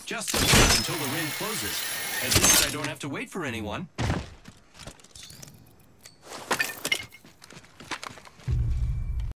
Just until the ring closes. At least I don't have to wait for anyone.